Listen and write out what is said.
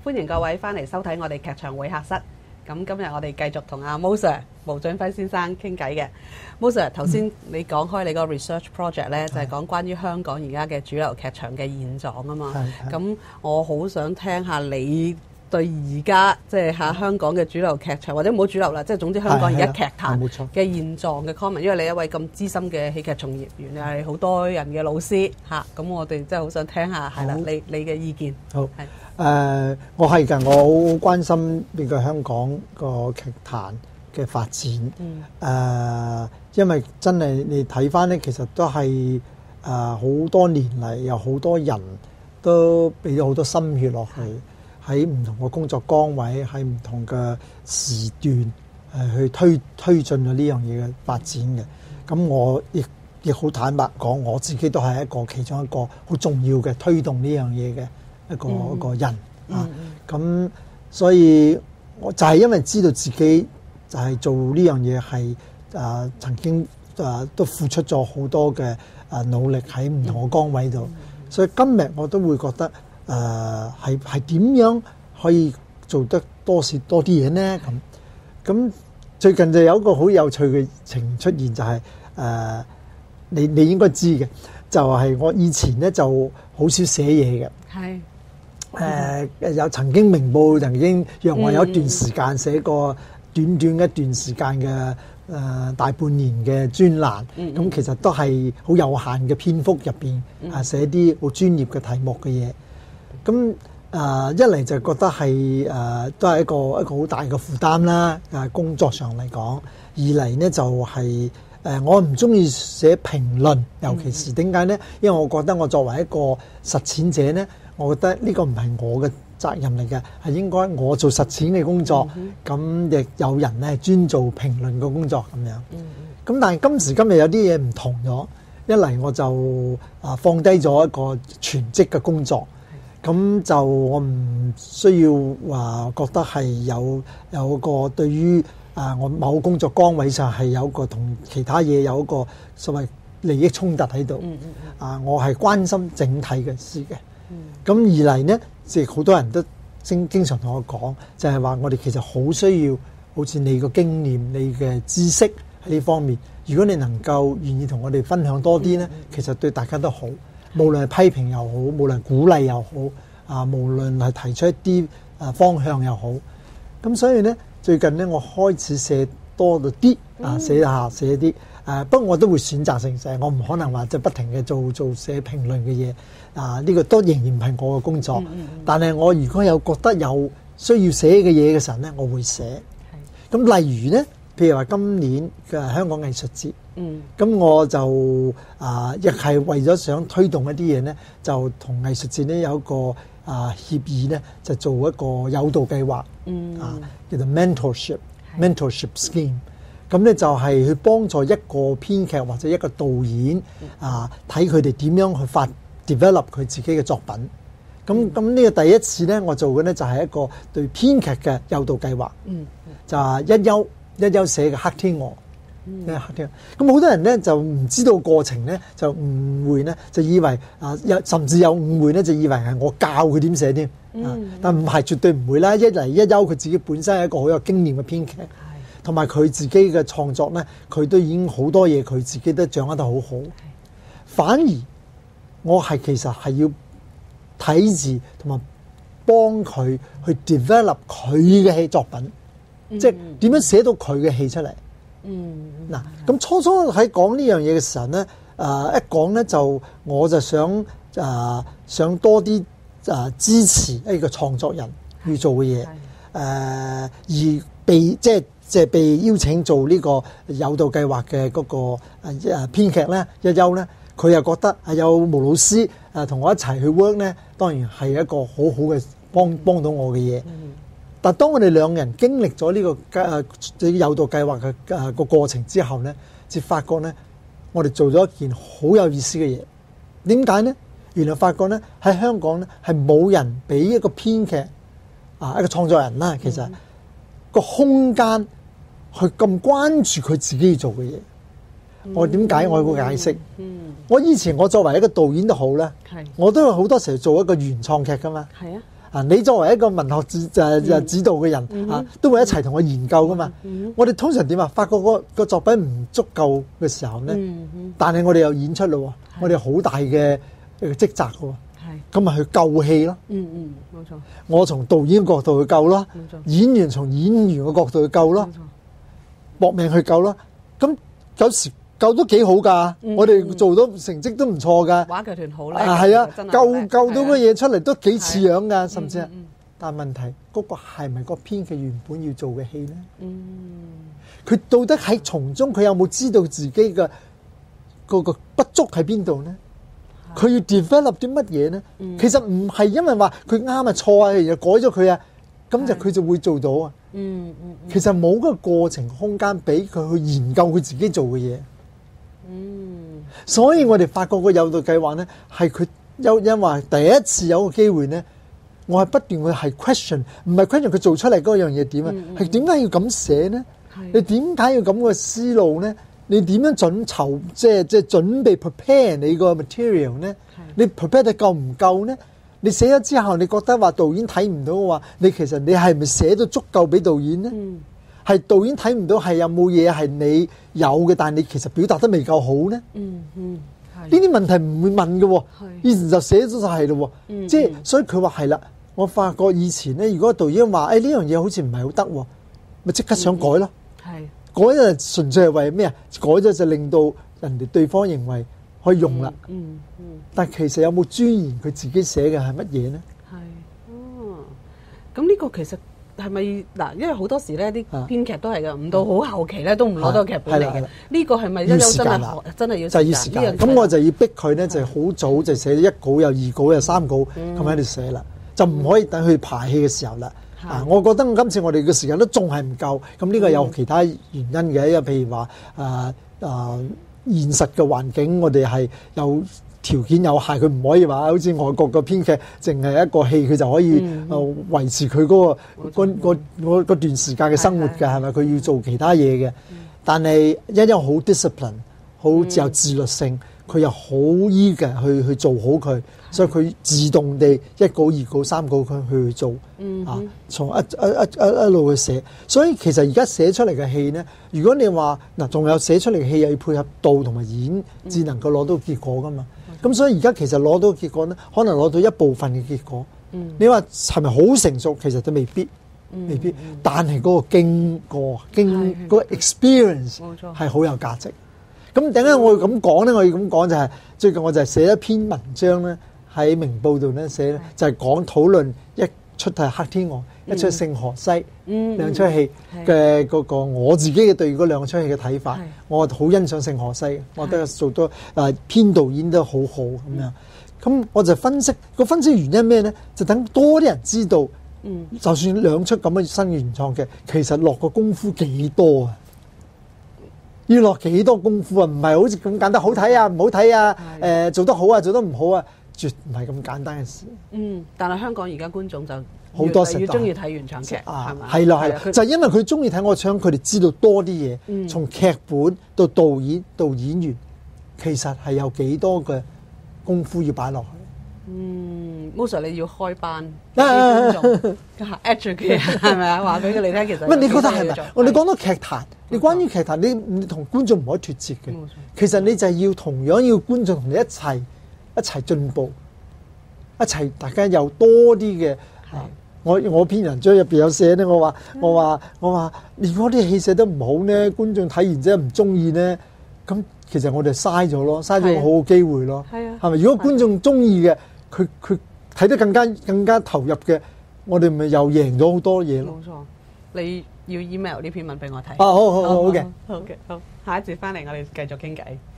歡迎各位翻嚟收睇我哋劇場會客室。咁今日我哋繼續同阿毛 Sir 毛俊輝先生傾偈嘅。毛 Sir 頭先你講開你個 research project 咧，就係講關於香港而家嘅主流劇場嘅現狀啊嘛。咁我好想聽下你對而家即係嚇香港嘅主流劇場，或者冇主流啦，即係總之香港而家劇壇嘅現狀嘅 comment，因為你一位咁資深嘅戲劇從業員，又係好多人嘅老師嚇，咁我哋真係好想聽下係啦，你嘅意見。 好，我係㗎，我好關心呢個香港個劇壇嘅發展。因為真係你睇翻咧，其實都係好多年嚟有好多人都俾咗好多心血落去。喺唔同嘅工作崗位，喺唔同嘅時段，去推進咗呢樣嘢嘅發展嘅。咁我亦好坦白講，我自己都係其中一個好重要嘅推動呢樣嘢嘅一個人啊。咁所以我就係因為知道自己就係做呢樣嘢係曾經都付出咗好多嘅努力喺唔同嘅崗位度，所以今日我都會覺得。係點樣可以做得多啲嘢呢？咁最近就有一個好有趣嘅情出現，就係你應該知嘅，就係我以前咧就好少寫嘢嘅。係有曾經明報曾經讓我有一段時間寫過短短一段時間嘅大半年嘅專欄。咁其實都係好有限嘅篇幅入邊寫啲好專業嘅題目嘅嘢。咁一嚟就覺得係都係一個好大嘅負擔啦，工作上嚟講。二嚟呢，就係我唔中意寫評論，尤其是點解呢？因為我覺得我作為一個實踐者呢，我覺得呢個唔係我嘅責任嚟嘅，係應該我做實踐嘅工作，咁亦有人呢專做評論嘅工作咁樣。咁但係今時今日有啲嘢唔同咗，一嚟我就放低咗一個全職嘅工作。咁就我唔需要話覺得係有個對於我某工作崗位上係有個同其他嘢有一個所謂利益衝突喺度。我係關心整體嘅事嘅。咁二嚟呢，即係好多人都經常同我講，就係話我哋其實好需要好似你個經驗、你嘅知識喺呢方面，如果你能夠願意同我哋分享多啲呢，其實對大家都好。無論係批評又好，無論鼓勵又好，無論係提出一啲方向又好，咁所以呢，最近呢，我開始寫多咗啲，寫啲，不過我都會選擇性寫，我唔可能話即係不停嘅做寫評論嘅嘢，呢個都仍然唔係我嘅工作。但係我如果有覺得有需要寫嘅嘢嘅時候呢，我會寫。咁例如呢，譬如話今年嘅香港藝術節。咁我就亦係為咗想推動一啲嘢呢，就同藝術節呢有一個協議呢，就做一個誘導計劃，叫做 mentorship scheme。咁呢就係去幫助一個編劇或者一個導演睇佢哋點樣去develop 佢自己嘅作品。咁呢個第一次呢，我做嘅呢就係一個對編劇嘅誘導計劃，就係一休寫嘅黑天鵝。咁好多人咧就唔知道過程咧，就誤會咧，就以為甚至有誤會咧，就以為係我教佢點寫添。但唔係，絕對唔會啦。一嚟一休佢自己本身係一個好有經驗嘅編劇，同埋佢自己嘅創作咧，佢都已經好多嘢佢自己都掌握得好好。反而我係其實係要睇字同埋幫佢去 develop 佢嘅戲作品，即係點樣寫到佢嘅戲出嚟。嗱，咁初喺講呢樣嘢嘅時候咧，一講咧就我就想多啲支持呢個創作人要做嘅嘢，而被被邀請做呢個誘導計劃嘅嗰個編劇咧，一休咧，佢又覺得有毛老師同我一齊去 work 咧，當然係一個好好嘅幫到我嘅嘢。但當我哋兩人經歷咗呢個誘導計劃嘅個過程之後呢，就發覺呢，我哋做咗一件好有意思嘅嘢。點解呢？原來發覺呢，喺香港呢，係冇人俾一個編劇一個創作人啦，其實個空間去咁關注佢自己要做嘅嘢。我點解？我會解釋。我以前我作為一個導演都好啦，我都有好多時候做一個原創劇噶嘛。 你作為一個文學指導嘅人都會一齊同我研究噶嘛。我哋通常點啊？發覺個作品唔足夠嘅時候咧，但係我哋又演出咯，我哋好大嘅職責嘅喎。咁咪去救戲咯。 冇錯。 我從導演角度去救咯，演員從演員嘅角度去救咯，搏命去救咯。咁有時救都幾好㗎，我哋做到成績都唔錯㗎。 話劇團好叻， 係啊，救到個嘢出嚟都幾似樣㗎，甚至係。但問題嗰個係咪個編劇原本要做嘅戲咧？佢到底喺從中佢有冇知道自己嘅嗰個不足喺邊度咧？佢要 develop 啲乜嘢咧？其實唔係因為話佢啱啊錯啊，又改咗佢啊，咁就佢就會做到啊。其實冇嗰個過程空間俾佢去研究佢自己做嘅嘢。所以我哋發覺個誘導計劃咧，係佢因為第一次有個機會咧，我係不斷去係 question， 唔係 question 佢做出嚟嗰樣嘢點啊？係點解要咁寫咧？你點解要咁個思路咧？你點樣即係準備 prepare 你個 material 咧？你 prepare 得夠唔夠咧？你寫咗之後，你覺得話導演睇唔到嘅話，你其實你係咪寫到足夠俾導演咧？係導演睇唔到，係有冇嘢係你有嘅，但係你其實表達得未夠好咧？呢啲問題唔會問嘅喎，以前就寫咗就係咯喎。即係所以佢話係啦，我發覺以前咧，如果導演話呢樣嘢好似唔係好得喎，咪即刻想改咯。改就純粹係為咩啊？改咗就令到人哋對方認為可以用啦。但其實有冇鑽研佢自己寫嘅係乜嘢咧？ 咁呢個其實係咪嗱？因為好多時咧啲編劇都係嘅，唔到好後期咧都唔攞到個劇本嚟嘅。呢個係咪真係真係要時間？ 咁我就要逼佢咧，就好早就寫咗1稿有2稿有3稿咁喺度寫啦，就唔可以等佢排戲嘅時候啦。我覺得今次我哋嘅時間都仲係唔夠，咁呢個有其他原因嘅，因為譬如話現實嘅環境，我哋係有條件有限，佢唔可以話好似外國嘅編劇，淨係一個戲佢就可以維持佢嗰段時間嘅生活嘅，係咪？佢要做其他嘢嘅，但係因好 discipline， 好有自律性。佢又好依嘅去做好佢，所以佢自動地1稿2稿3稿佢去做，從一路去寫。所以其實而家寫出嚟嘅戲呢，如果你話嗱，仲有寫出嚟嘅戲又要配合導同埋演，至能夠攞到結果噶嘛。咁所以而家其實攞到結果呢，可能攞到一部分嘅結果。你話係咪好成熟？其實都未必，但係嗰個經過嗰個 experience 係好有價值。咁點解我要咁講咧？我要咁講就係最近我就係寫一篇文章咧，喺明報度咧寫，就係討論一出係《黑天鵝》，一出《聖荷西》兩出戲嘅嗰個我自己嘅對嗰兩出戲嘅睇法。我好欣賞《聖荷西》，我覺得做到編導演都好好咁樣。咁我就分析原因咩咧？就等多啲人知道，就算兩出咁嘅新原創劇，其實落個功夫幾多啊！要落幾多功夫啊？唔係好似咁簡單，好睇啊，唔好睇啊，做得好啊，做得唔好啊，絕唔係咁簡單嘅事。 但係香港而家觀眾就好多越中意睇原創劇，係咪？ 係啦，就係因為佢中意睇，我想佢哋知道多啲嘢，從劇本到導演到演員，其實係有幾多嘅功夫要擺落去。 Mo Sir 你要開班啲觀眾 educate 係咪啊？話俾佢哋聽，其實你覺得係咪？我哋講到劇壇，你關於劇壇，你同觀眾唔可以脫節嘅。其實你就係要同樣要觀眾同你一齊進步，一齊大家有多啲嘅。我篇文章入邊有寫咧，我話，如果啲戲寫得唔好咧，觀眾睇完之後唔中意咧，咁其實我哋嘥咗咯，嘥咗個好嘅機會咯。係咪？如果觀眾中意嘅，佢睇得更加投入嘅，我哋咪又贏咗好多嘢咯。冇錯， 你要 email 呢篇文俾我睇。 好嘅， 好，下一節翻嚟我哋繼續傾偈。